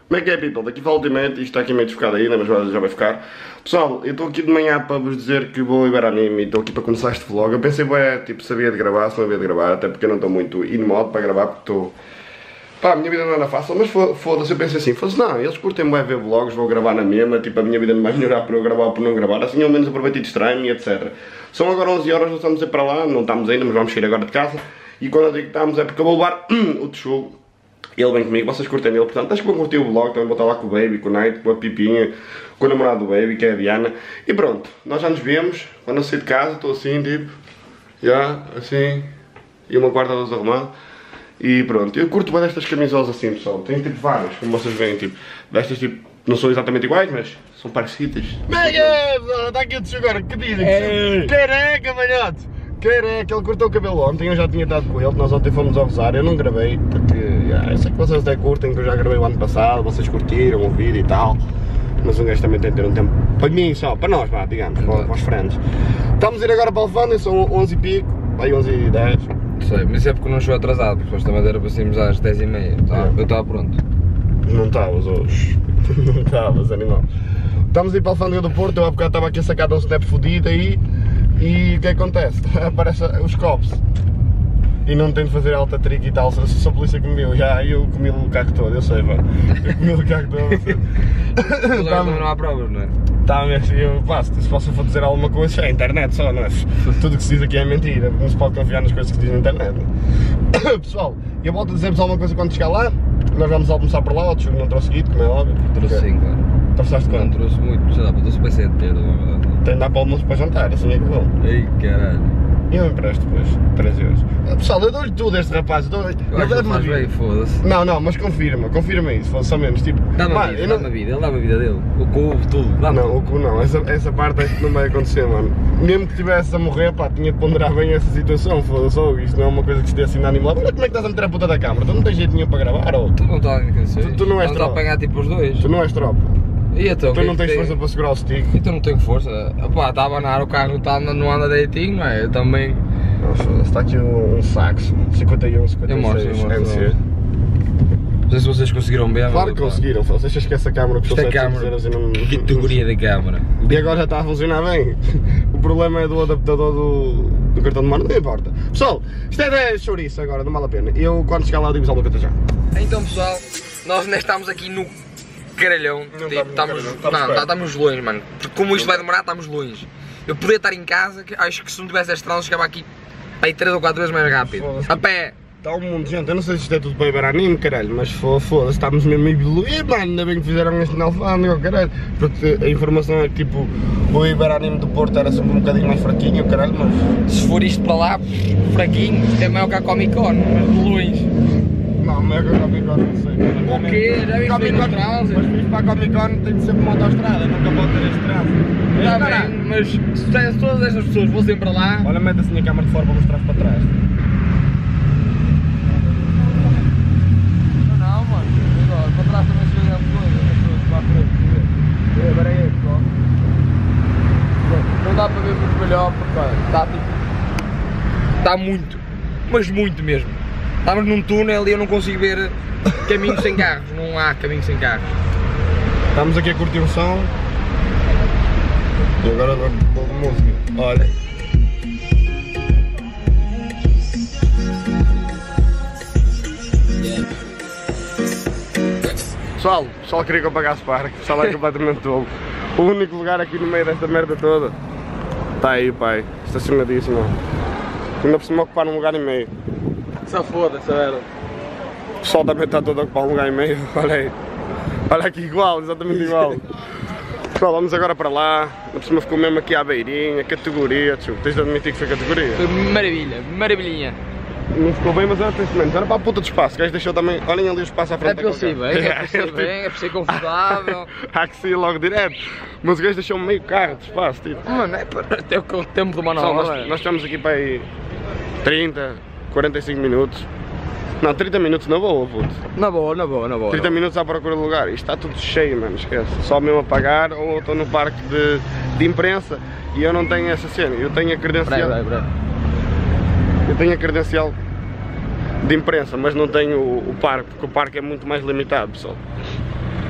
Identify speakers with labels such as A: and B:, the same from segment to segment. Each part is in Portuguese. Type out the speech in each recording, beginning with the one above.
A: Como é que é, people? Daqui fala ultimamente, isto está aqui meio desfocado ainda, mas já vai ficar. Pessoal, eu estou aqui de manhã para vos dizer que vou Iberanime e estou aqui para começar este vlog. Eu pensei, tipo, sabia de gravar, se não havia de gravar, até porque eu não estou muito in modo para gravar, porque estou... Pá, a minha vida não anda fácil, mas foda-se, eu pensei assim, foda-se, não, eles curtem bem ver vlogs, vou gravar na mesma, tipo, a minha vida não vai melhorar por eu gravar ou por não gravar, assim ao menos aproveito e distraio-me, etc. São agora 11 horas, nós estamos a ir para lá, não estamos ainda, mas vamos sair agora de casa, e quando eu digo que estamos é porque eu vou levar o Tchugo. Ele vem comigo, vocês curtem dele, portanto acho que vou curtir o vlog, também vou estar lá com o Baby, com o Night, com a Pipinha, com o namorado do Baby, que é a Diana. E pronto, nós já nos vemos, quando eu sair de casa, estou assim, tipo, já, assim, e uma quarta luz arrumada. E pronto, eu curto bem destas camisolas assim, pessoal, tem tipo várias, como vocês veem, tipo, destas tipo, não são exatamente iguais, mas são parecidas. Está aqui o Tchugo agora, que dizem? Careca, malhote! Careca, ele cortou o cabelo ontem, eu já tinha estado com ele, nós ontem fomos ao Rosário, eu não gravei, porque eu sei que vocês até curtem, que eu já gravei o ano passado, vocês curtiram o vídeo e tal, mas um gajo também tem que ter um tempo para mim só, para nós, vá, digamos, para os friends. Estamos a ir agora para Alfândega, são 11 e pico, aí 11 e 10.
B: Sei, mas é porque não chegou atrasado, porque depois também era para sairmos às 10h30, eu estava pronto.
A: Não estavas hoje, não estavas, animal. Estamos a ir para Alfândega do Porto, eu há bocado estava aqui a sacar de um snap fodido aí. E o que acontece? Aparecem os copos e não tenho de fazer alta trick e tal, se a polícia que me viu, já eu comi o carro todo, eu sei, pá. Eu comi o carro todo.
B: Mas agora também não há provas, não é?
A: Tá, mas eu passo, se posso for dizer alguma coisa, é a internet só, não é? Tudo que se diz aqui é mentira, não se pode confiar nas coisas que se diz na internet. Pessoal, eu volto a dizer-vos alguma coisa quando chegar lá, nós vamos almoçar por lá, o Tchugo não trouxe guito, como é óbvio.
B: Trouxe 5, claro.
A: Trouxeste quanto?
B: Não trouxe muito, sei lá, trouxe para 7 ter, na verdade.
A: Tem de dar para o almoço para jantar, assim é que bom.
B: Ei, caralho.
A: Eu empresto depois, 3 euros. Pessoal, eu dou-lhe tudo a este rapaz,
B: Eu acho que ele faz bem, foda-se.
A: Não, mas confirma isso, foda-se ao menos, tipo...
B: Dá-me a vida, dá-me a vida, ele dá-me a vida dele. O cu, tudo, dá-me
A: Não, o cu não, essa parte acho que não vai acontecer, mano. Mesmo que tivesse a morrer, pá, tinha de ponderar bem essa situação, foda-se, isto não é uma coisa que se dê assim na animal. Mas como é que estás a meter a puta da câmara? Tu não tens jeito nenhum para gravar, ou?
B: Tu não estás a conhecer.
A: Tu não és tropa.
B: Estamos a apanhar tipo os dois.
A: Tu não és tropa.
B: E então,
A: tu não tens força para segurar o stick.
B: E tu não tenho força. Opá, está a abanar, o carro não anda direitinho, não é? Eu também...
A: Nossa, está aqui um sax, 51, 56,
B: eu mostro.
A: NC.
B: Não sei se vocês conseguiram ver.
A: Claro que conseguiram, você achas que essa câmera custou 700 euros e não...
B: Que categoria da câmera.
A: E agora já está a funcionar bem. O problema é do adaptador do cartão de memória, não importa. Pessoal, isto é de chouriço agora, não vale a pena. Eu quando chegar lá digo-vos alguma coisa já.
B: Então pessoal, nós ainda estamos aqui no caralhão. Estamos longe, mano. Porque como isto vai demorar, estamos longe. Eu podia estar em casa, que acho que se não tivesse a estrada chegava aqui para 3 ou 4 vezes mais rápido. A pé.
A: Está um mundo de gente, eu não sei se isto é tudo para Iberanime, caralho, mas foda-se, estamos mesmo a evoluir, mano, ainda bem que fizeram este na Alfândega, caralho, porque a informação é que tipo, o Iberanime do Porto era sempre um bocadinho mais fraquinho, caralho, mas...
B: Se for isto para lá, fraquinho, é maior que a Comic Con, mas de longe.
A: Não, maior que a Comic Con, não sei.
B: O quê? Já viste bem no trânsito?
A: Mas para ir para a Comic Con tem de ser uma autoestrada, nunca pode ter este trânsito.
B: Está bem, mas se todas estas pessoas fossem para lá...
A: Olha, mete assim a câmera de fora para mostrar para trás.
B: Para trás também se vê a coisa, para a frente. Agora é este, ó. Não dá para ver muito melhor porque está tipo. Está muito, mas muito mesmo. Estamos num túnel e eu não consigo ver caminhos sem carros, não há caminhos sem carros.
A: Estamos aqui a curtir um som. E agora vou de música. Olha. Pessoal queria que eu pagasse parque, o pessoal é completamente tolo. O único lugar aqui no meio desta merda toda está aí, pai, estacionadíssimo. Ainda por cima ocupar um lugar e meio.
B: Só foda-se, era.
A: O pessoal também está todo a ocupar um lugar e meio, olha aí. Olha aqui igual, exatamente igual. Pessoal, vamos agora para lá, ainda por cima ficou mesmo aqui à beirinha, categoria, tio. Tens de admitir que foi categoria.
B: Foi maravilha, maravilhinha.
A: Não ficou bem, mas era pensamento, era para a puta de espaço, o gajo deixou também, olhem ali o espaço à frente.
B: É para ser bem, é para ser bem, é para ser confortável.
A: Há que sair logo direto, mas o gajo deixou meio carro de espaço, tipo.
B: Mano, é para ter o tempo de uma
A: nós estamos aqui para aí 30, 45 minutos. Não, 30 minutos na boa, puto.
B: Na boa.
A: 30 minutos à procura de lugar, isto está tudo cheio, mano, esquece. Só mesmo a pagar ou estou no parque de imprensa e eu não tenho essa cena, eu tenho a credencial. Eu tenho a credencial de imprensa, mas não tenho o parque, porque o parque é muito mais limitado, pessoal.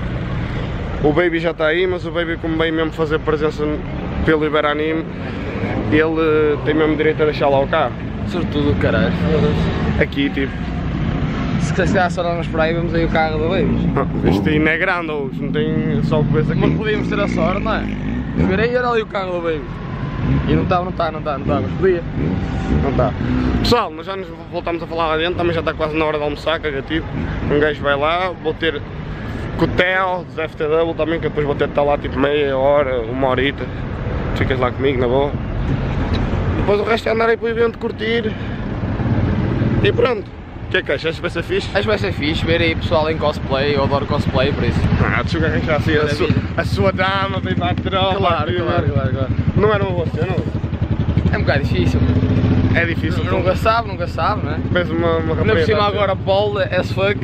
A: O Baby já está aí, mas o Baby, como veio mesmo fazer presença pelo Iberanime, ele tem mesmo direito a deixar lá o carro.
B: Sobretudo, caralho.
A: Aqui, tipo.
B: Se calhar só nós por aí vemos aí o carro do Baby.
A: Este aí não é grande hoje, não tem só o coisa aqui.
B: Mas podíamos ter a sorte, não é? Esperei era ali o carro do Baby. E não está, mas podia.
A: Não está. Pessoal, nós já nos voltamos a falar lá dentro, também já está quase na hora de almoçar, cagativo. Um gajo vai lá, vou ter com o Theo, do FTW também, que depois vou ter de estar lá tipo meia hora, uma horita. Ficas lá comigo, na boa. Depois o resto é andar aí para o evento, curtir. E pronto. O que é que achas? Acho que vai ser fixe?
B: Acho que vai ser fixe, ver aí pessoal em cosplay, eu adoro cosplay, por isso.
A: Deixa eu arranjar assim a sua dama, bem para a tropa.
B: Claro.
A: Não era uma você, não?
B: É um bocado difícil.
A: É difícil.
B: Nunca sabe, não é?
A: Vês uma rapariga.
B: Ainda por cima agora bold as fuck.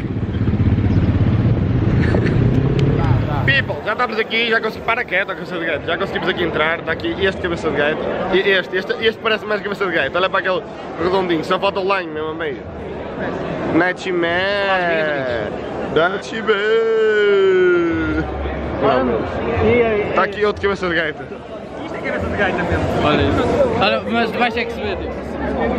A: People, já estamos aqui, já consegui, para quieto, cabeça de gato, já conseguimos aqui entrar, está aqui este cabeça de gato, e este parece mais cabeça de gato, olha para aquele redondinho, só falta o line mesmo a meio. Natchimé, está aqui outro cabeça de gato.
C: Isto é cabeça de gaita mesmo.
B: Olha isso. Olha, mas de baixo é que se vê, tipo.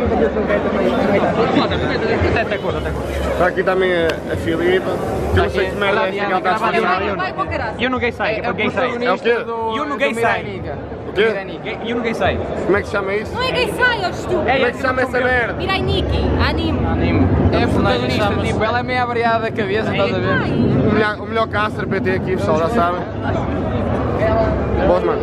A: Está aqui também a Filipa, que eu não sei que merda é esta que ela está a fazer.
C: Eu não gay sai,
A: É o quê?
C: Eu não gay sai.
A: O quê?
C: Eu não gay sai.
A: Como é que se chama isso?
D: Não é gay sai, ó estúpido.
A: Como é que se chama essa merda?
D: Mirai Nikki, anime.
B: É a protagonista, tipo, ela é meio avariada da cabeça, estás a ver?
A: O melhor caster PT aqui, pessoal, já sabem. Boas, mano.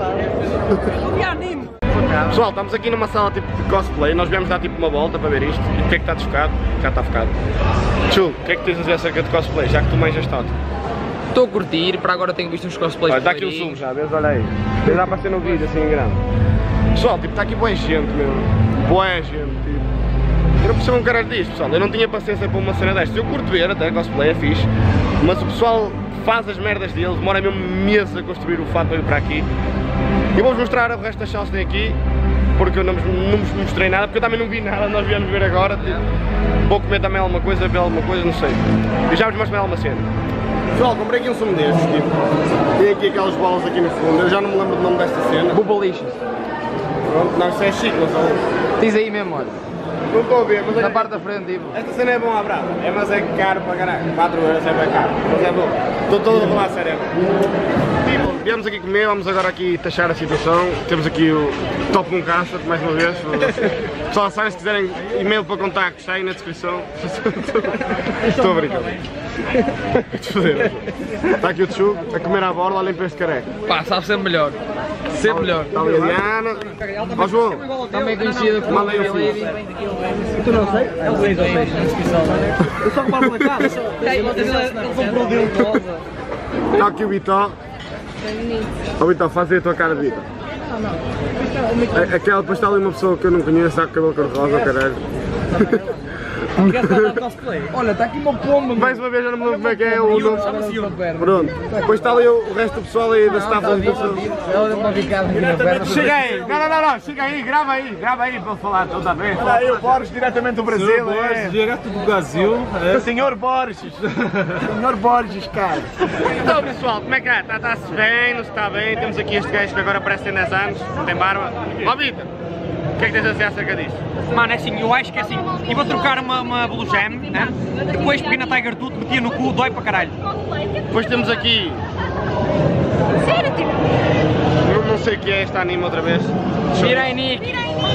A: Pessoal, estamos aqui numa sala tipo de cosplay, nós viemos dar tipo uma volta para ver isto. E o que é que está desfocado? Já está focado. Chu, o que é que tens a dizer acerca de cosplay, já que tu manjas tanto?
B: Estou a curtir, para agora tenho visto uns cosplays.
A: Olha, dá aqui o zoom já, vês? Olha aí. Dá para ser no vídeo assim em grande. Pessoal, tipo, está aqui boa gente mesmo. Boa gente, tipo. Eu não percebo um caralho disto, pessoal. Eu não tinha paciência para uma cena destas. Eu curto ver até cosplay, é fixe. Mas o pessoal faz as merdas deles, demora mesmo meses a construir o fato para ir para aqui. E vou-vos mostrar o resto das chaves que tem aqui, porque eu não vos mostrei nada, porque eu também não vi nada, nós viemos ver agora. Tipo, vou comer também alguma coisa, ver alguma coisa, não sei. E já vos mostrei alguma cena. Pessoal, comprei aqui um sumo destes, tipo, tem aqui aquelas bolas aqui no fundo, eu já não me lembro do nome desta cena.
B: Bubalixas.
A: Pronto, não, isso é chique, não são.
B: Diz aí mesmo, olha.
A: Não estou a ver, mas
B: Na parte da frente, tipo.
A: esta cena é bom à brava, mas é caro para caralho, 4 euros é bem caro, mas é bom. Estou todo a falar sério. Tipo, viemos aqui comer, vamos agora aqui taxar a situação. Temos aqui o Top 1 Caça, mais uma vez. Pessoal, sabem, se quiserem e-mail para contactos, está aí na descrição. Estou a brincar. Está aqui o Tchu a comer à borla, olhem para este careca.
B: Pá, sabe sempre melhor. Sempre melhor.
A: Está ali a Diana. Ó João,
B: Também conhecida como
A: manda aí o filho.
C: Tu não sei? É o 6 ou 6 na descrição. Eu só comparo na casa. Ele comprou dele.
A: Está aqui o Vitó. Ó Vitó, faz aí a tua cara de Vitó. Aquela, depois está ali uma pessoa que eu não conheço, está com cabelo cor-de-rosa, caralho.
B: Olha, está aqui uma pomba.
A: Mais uma vez, já não me lembro como é que é o nome. Pronto. Depois está ali o resto do pessoal aí da staff da produção.
B: Ela deu uma picada aqui na perna.
A: Chega aí! Não, chega aí, grava aí para falar toda vez. Olha aí o Borges, diretamente do Brasil.
C: Direto do Brasil.
A: O senhor Borges. Senhor Borges, cara. Então pessoal, como é que é? Está-se bem, não está bem? Temos aqui este gajo que agora parece ter 10 anos, tem barba. Ó Vitor, o que é que tens a dizer acerca disto?
C: Mano, é assim, eu acho que é assim, eu vou trocar uma Blue Jam, né? Depois peguei na Tiger Tooth, metia no cu, dói para caralho.
A: Depois temos aqui...
D: Sério, tipo?
A: Não sei o que é este anime outra vez.
B: Mirai Nikki.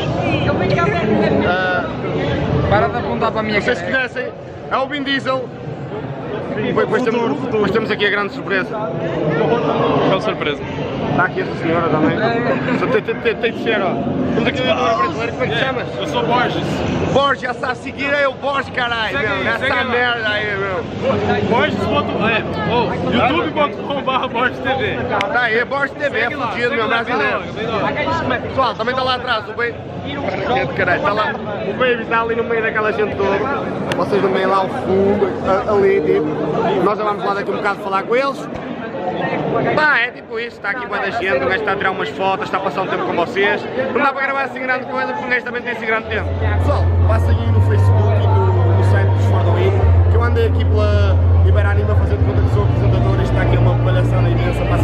B: Para de apontar para a minha
A: Não sei se
B: cara.
A: conhecem, é o Vin Diesel. Depois temos aqui a grande surpresa.
B: Qual surpresa?
A: Está aqui esta senhora também. Tem de ser, ó. Temos aqui o youtuber brasileiro, como é que te chamas?
E: Eu sou Borges.
A: Borges, já está a seguir aí o Borges, caralho, meu. Essa merda aí, meu.
E: youtube.com/Borges TV.
A: Tá aí, Borges TV, é fudido, meu, brasileiro. Pessoal, também está lá atrás, o Baby. Caralho, está lá. O Baby está ali no meio daquela gente toda. Vocês no meio lá ao fundo, ali, tipo. Nós já vamos lá daqui um bocado falar com eles. Pá, é tipo isso, está aqui boa da gente, o gajo está a tirar umas fotos, está a passar um tempo com vocês. Não dá para gravar assim grande coisa porque honestamente tem assim grande tempo. Pessoal, passem aí no Facebook e no site dos Fordway, que eu andei aqui pela Iberanime a fazer de conta que sou apresentador e está aqui uma palhaçada imensa.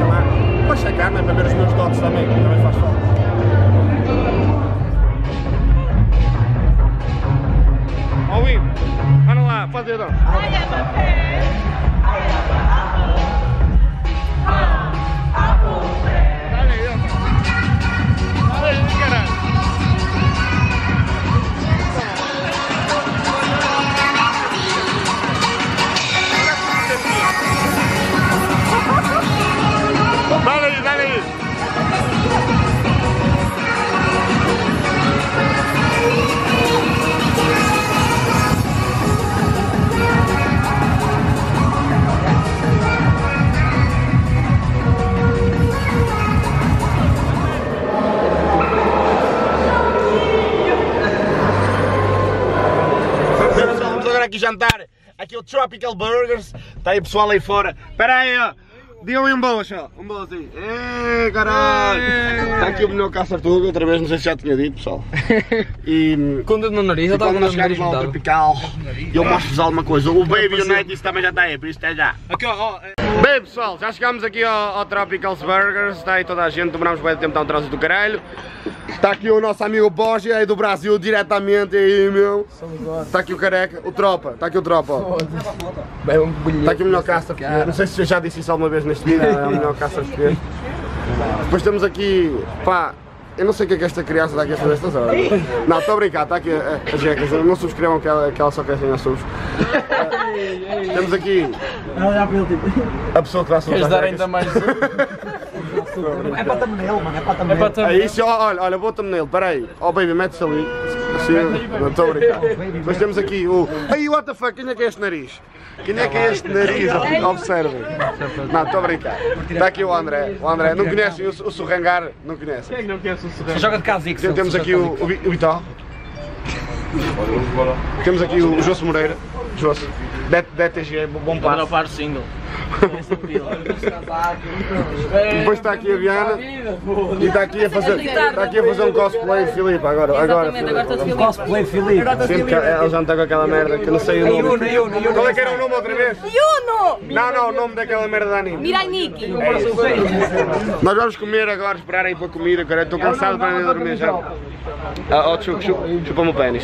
A: carne é para ver os meus toques também faz falta. Ó Will, anda lá, faz dedão. Dale aí. Vamos agora aqui jantar. Aqui o Tropical Burgers. Está aí o pessoal aí fora. Espera aí, ó. Diga-me um bolo, só. Um bolo assim. Caralho! Está aqui o meu caça tudo, outra vez, não sei se já tinha dito, pessoal. E
B: com o dedo no nariz, eu estava
A: quando nós chegarmos lá ao Tropical, eu mostro-vos alguma coisa. O Baby e o Night também já está aí, por isso até já. Bem, pessoal, já chegámos aqui ao Tropical Burgers. Está aí toda a gente, demoramos bem de tempo, está um trânsito do caralho. Está aqui o nosso amigo Borges aí do Brasil, diretamente aí, meu. Está aqui o careca, o tropa, está aqui o tropa, ó. Está aqui o melhor caça, não sei se eu já disse isso alguma vez neste vídeo, é o melhor caça português. Depois temos aqui, pá, eu não sei o que é que esta criança está aqui a fazer estas horas. Não, estou a brincar, está aqui a Jecas, não subscrevam que ela só quer ganhar subs. Temos aqui a pessoa que dá subs.
B: Queres dar ainda mais
C: É para thumbnail, mano, é para thumbnail.
A: É isso, olha, vou thumbnail, peraí. Oh baby, mete-se ali. Assim, não estou a brincar. Depois temos aqui o... Aí, what the fuck, quem é que é este nariz? Quem é que é este nariz? Observem. Não, estou a brincar. Está aqui o André. O André, não conhecem o Surrangar? Não conhecem.
E: Quem é que não conhece o Surrangar?
B: Joga de Casix.
A: Temos aqui o Vital. Temos aqui o Josso Moreira. Josso. DTG, bom passo.
E: Para o single.
A: Depois está aqui a Viana e está aqui a fazer um cosplay Filipe agora.
D: Exatamente, agora estou de Filipe.
C: Cosplay Filipe.
A: Sempre que ela já não está com aquela merda que eu não sei o nome. Qual é que era o nome outra vez?
D: Yuno!
A: Não, o nome daquela merda da anime.
D: Mirai Nikki.
A: Nós vamos comer agora, esperar aí para a comida, cara. Estou cansado para ir dormir já. Chupa-me o pênis.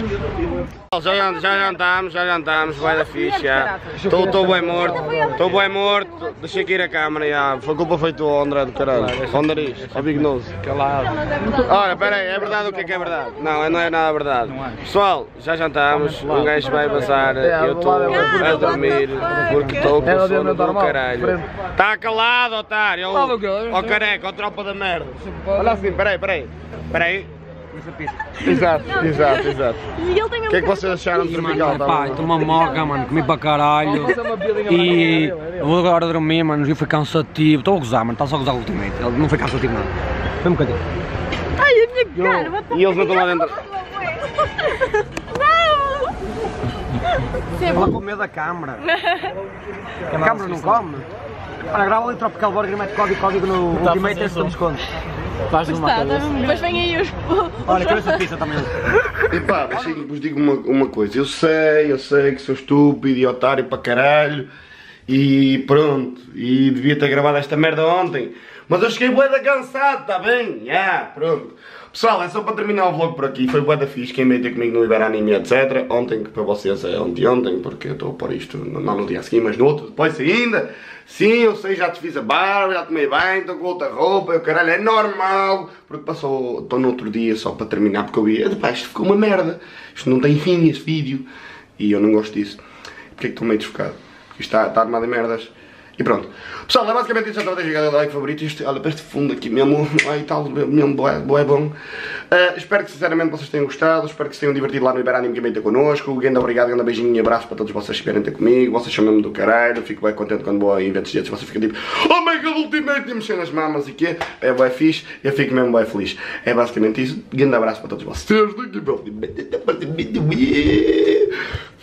A: Já jantámos, vai da ficha. Estou bem morto, deixei cair a câmera, já. Foi culpa feita o André do caralho. O nariz, o Big Nose. Olha, pera aí, é verdade o que é verdade? Não é nada verdade. Pessoal, já jantámos, um gajo vai passar, eu estou a dormir porque estou com sono do caralho. Está calado, otário, ó careca, ó tropa da merda. Olha assim, peraí. Exato.
D: E ele tem
A: O que é que vocês acharam do Tropical?
F: Pá, estou uma moca, mano, comi para caralho e vou agora dormir, mano, e foi cansativo, estou a gozar, mano, está só a gozar ultimamente, ele não foi cansativo nada, foi um bocadinho.
D: Ai, a minha cara, what the
A: E eles não estão lá dentro.
C: Ela com medo da câmara. A câmara não come. Olha, grava ali Tropical Burger e mete código no Ultimate e tem desconto.
D: Depois vem aí os...
C: Olha, cabeça de pizza também.
A: E pá, deixem que vos digo uma coisa. Eu sei que sou estúpido e otário para caralho. E pronto. E devia ter gravado esta merda ontem. Mas eu cheguei bué da cansado, está bem? Pronto. Pessoal, é só para terminar o vlog por aqui. Foi bué da fixe. Quem veio ter comigo no Iberanime, etc. Ontem, que para vocês é ontem, porque eu estou a pôr isto não no dia seguinte, mas no outro depois ainda. Sim, eu sei, já te fiz a barba, já tomei bem, estou com outra roupa, eu caralho, é normal. Porque passou, estou no outro dia só para terminar, porque eu vi, pá, isto ficou uma merda. Isto não tem fim, este vídeo. E eu não gosto disso. Porque é que estou meio desfocado? Isto está armado em merdas. E pronto. Pessoal, é basicamente isso. Já estava a deixar o like favorito. Olha, para este fundo aqui mesmo, aí tal, mesmo bué bom. Espero que sinceramente vocês tenham gostado. Espero que se tenham divertido lá no Iberanime que vem ter connosco. Grande obrigado, grande beijinho e abraço para todos vocês que vierem ter comigo. Vocês são mesmo do caralho. Fico bem contente quando vou a eventos desses. Vocês ficam tipo, oh my god, Ultimate, e mexendo nas mamas e quê? É bué fixe. Eu fico mesmo bué feliz. É basicamente isso. Grande abraço para todos vocês.